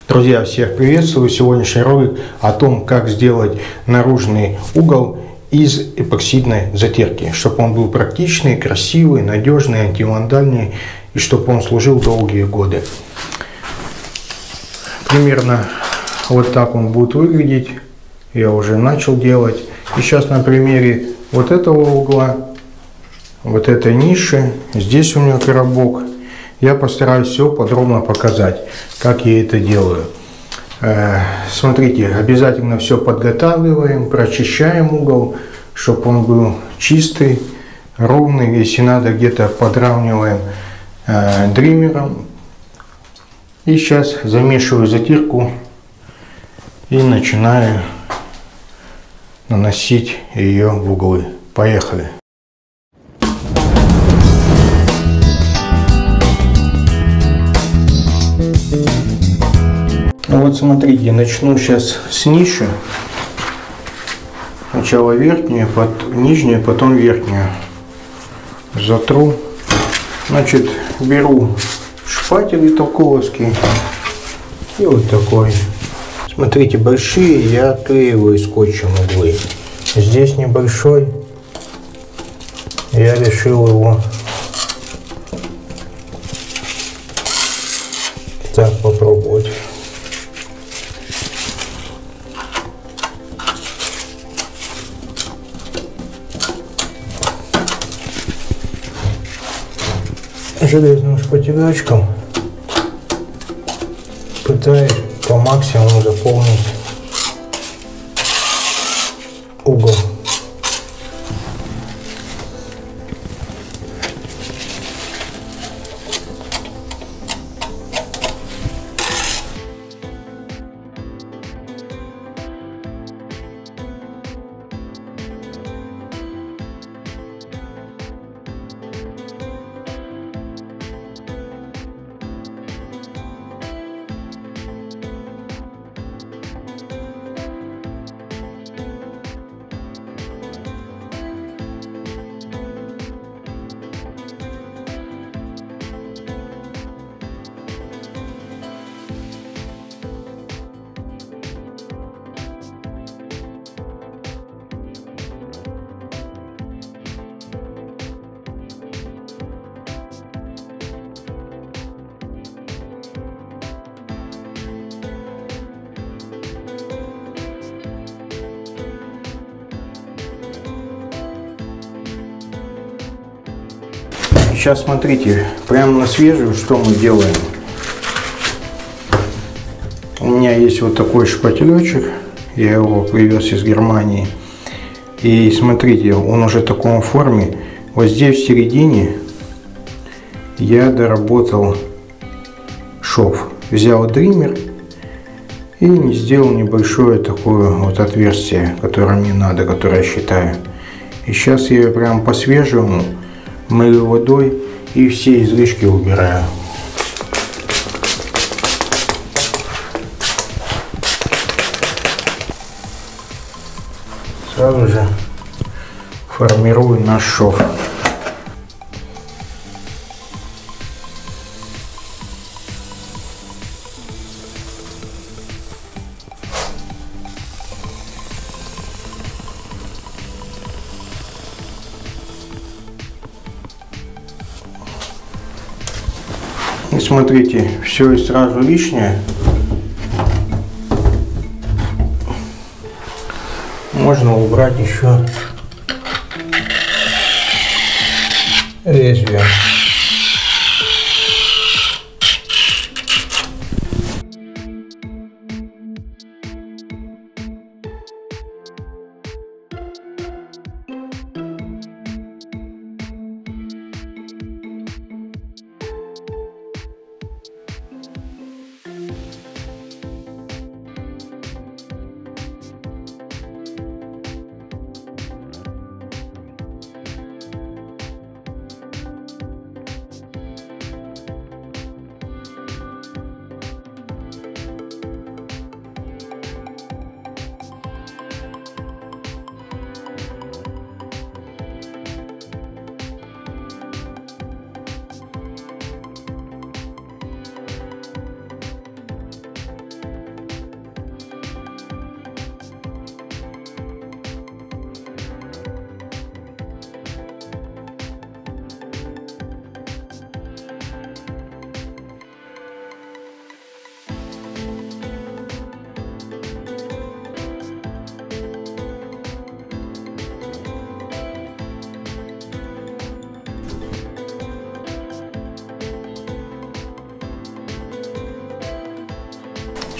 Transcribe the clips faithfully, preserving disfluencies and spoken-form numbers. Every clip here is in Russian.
Друзья, всех приветствую! Сегодняшний ролик о том, как сделать наружный угол из эпоксидной затирки, чтобы он был практичный, красивый, надежный, антивандальный и чтобы он служил долгие годы. Примерно вот так он будет выглядеть. Я уже начал делать. И сейчас на примере вот этого угла, вот этой ниши, здесь у меня коробок, я постараюсь все подробно показать, как я это делаю. Смотрите, обязательно все подготавливаем, прочищаем угол, чтобы он был чистый, ровный. Если надо, где-то подравниваем э, дриммером. И сейчас замешиваю затирку и начинаю наносить ее в углы. Поехали! Вот смотрите, начну сейчас с ниши. Сначала верхнюю, потом нижнюю, потом верхнюю. Затру. Значит, беру шпатель толковский и вот такой. Смотрите, большие я отклеиваю скотчем углы. Здесь небольшой. Я решил его так попробовать. Железным шпателечком пытаюсь по максимуму заполнить угол. Сейчас смотрите, прямо на свежую, что мы делаем. У меня есть вот такой шпателечек, я его привез из Германии. И смотрите, он уже в таком форме. Вот здесь в середине я доработал шов. Взял дриммер и сделал небольшое такое вот отверстие, которое мне надо, которое я считаю. И сейчас я прям по свежему мою водой и все излишки убираю. Сразу же формирую наш шов. И смотрите, все и сразу лишнее можно убрать еще лезвие.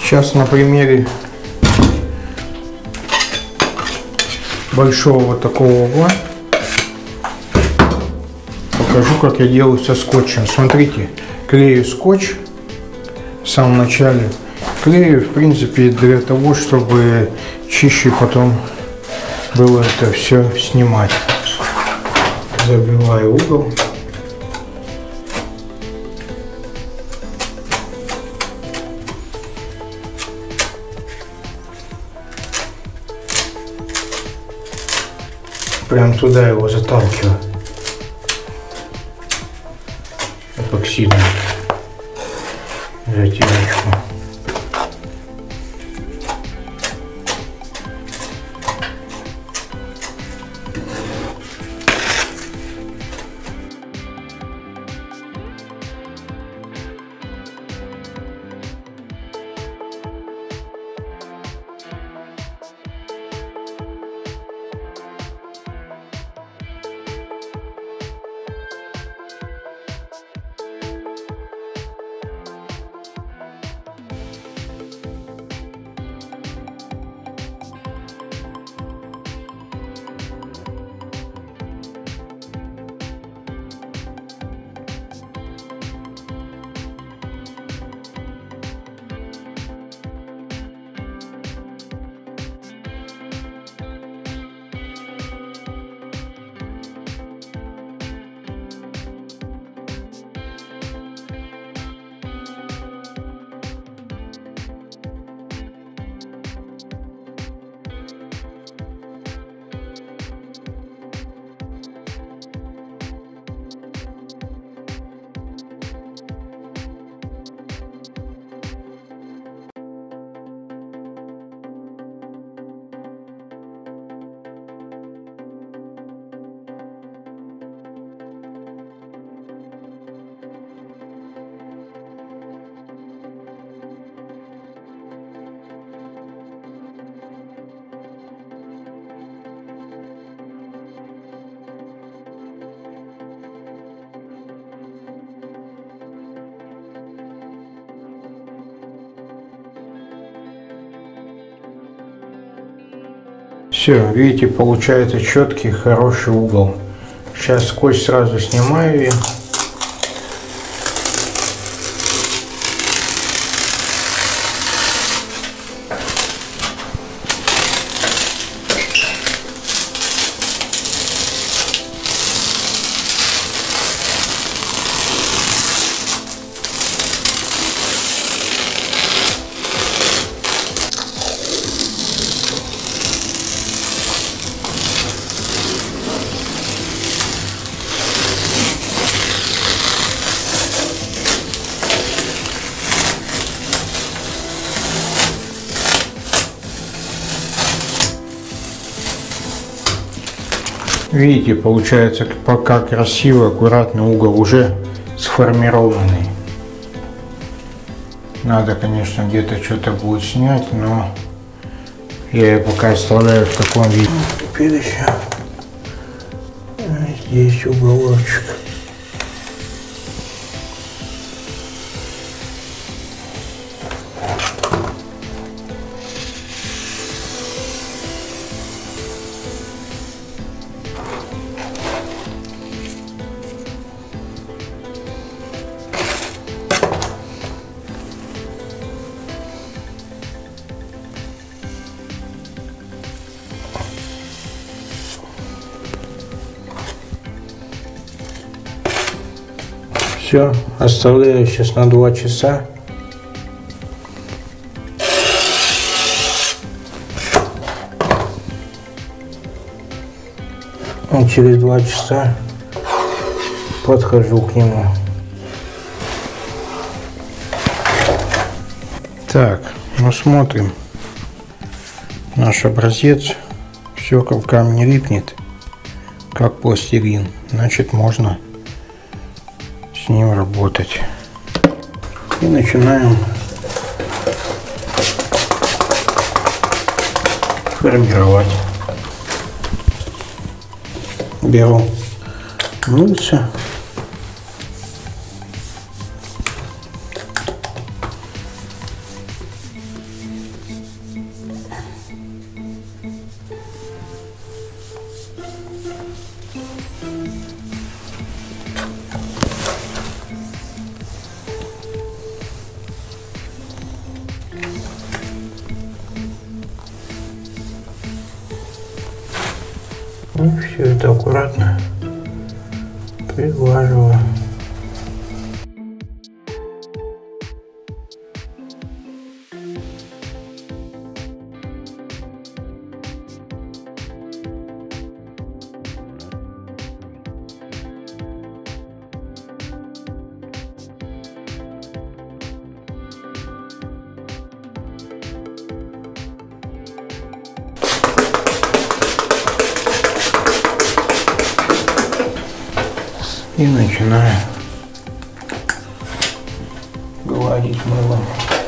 Сейчас на примере большого вот такого угла покажу, как я делаю со скотчем. Смотрите, клею скотч в самом начале. Клею, в принципе, для того, чтобы чище потом было это все снимать. Забиваю угол. Прям туда его заталкиваю эпоксидом затирочку. Все, видите, получается четкий, хороший угол. Сейчас скотч сразу снимаю и видите, получается пока красиво, аккуратный угол уже сформированный. Надо, конечно, где-то что-то будет снять, но я ее пока оставляю в таком виде. Теперь еще здесь уголочек. Все, оставляю сейчас на два часа. И через два часа подхожу к нему. Так, ну смотрим. Наш образец. Все к рукам не липнет, как пластилин. Значит, можно с ним работать. И начинаем формировать. Беру мыльце. И все это аккуратно приглаживаю. И начинаю гладить мылом.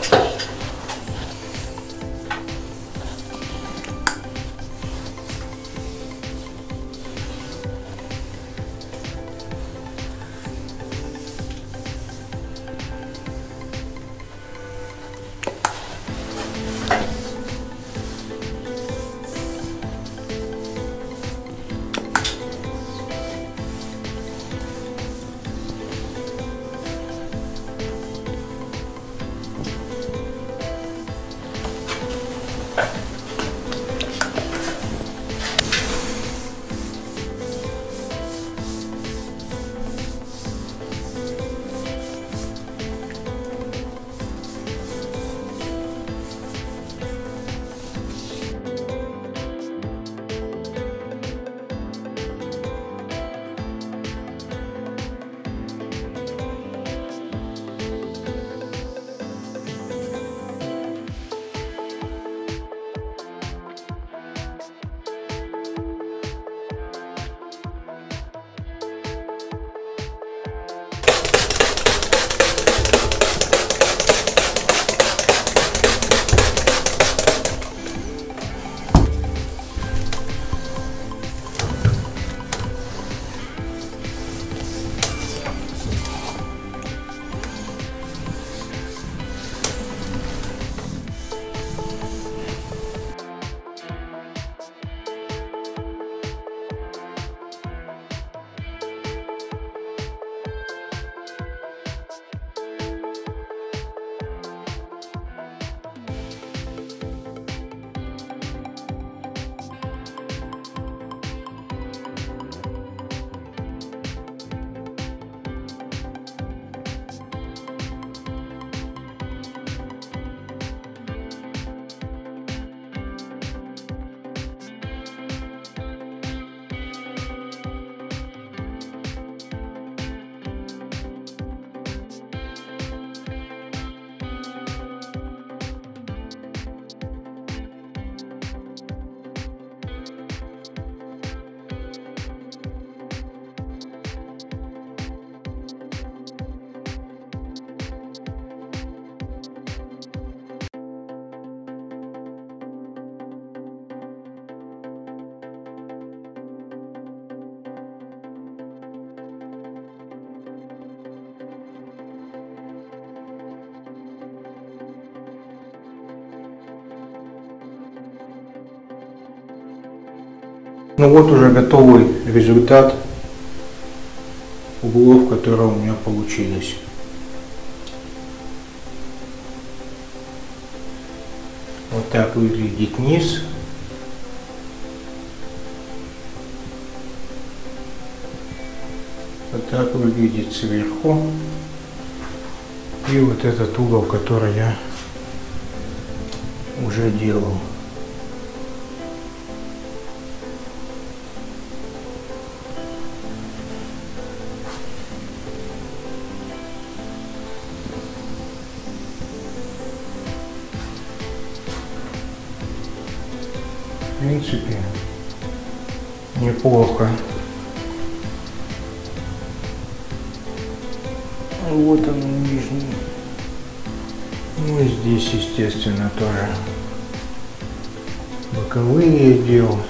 Ну вот уже готовый результат углов, которые у меня получились. Вот так выглядит низ. Вот так выглядит сверху. И вот этот угол, который я уже делал. В принципе, неплохо. Вот он нижний. Ну и здесь, естественно, тоже боковые делал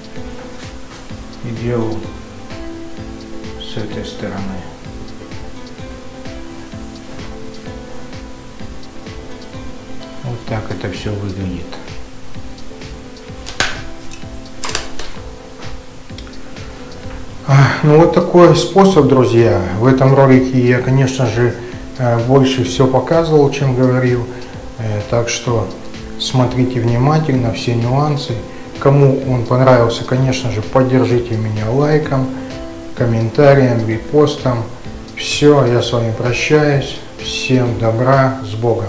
и делал с этой стороны. Вот так это все выглядит. Ну вот такой способ, друзья. В этом ролике я, конечно же, больше все показывал, чем говорил. Так что смотрите внимательно все нюансы. Кому он понравился, конечно же, поддержите меня лайком, комментарием, репостом. Все, я с вами прощаюсь. Всем добра, с Богом.